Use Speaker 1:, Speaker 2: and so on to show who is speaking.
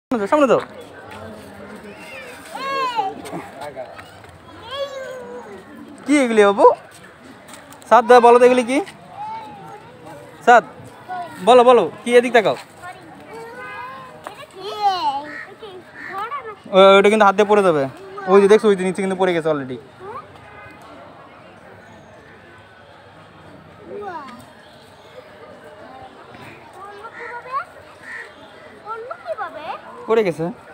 Speaker 1: সামনে তো কি এগুলি বাবু সাত দা বলো তো এগুলি কি সাত বলো বলো কি এদিক তাকাও ওটা কিন্তু হাত দিয়ে পড়ে যাবে ওই যে দেখছো ওই যে নিচে কিন্তু পড়ে গেছে অলরেডি পড়ে গেছে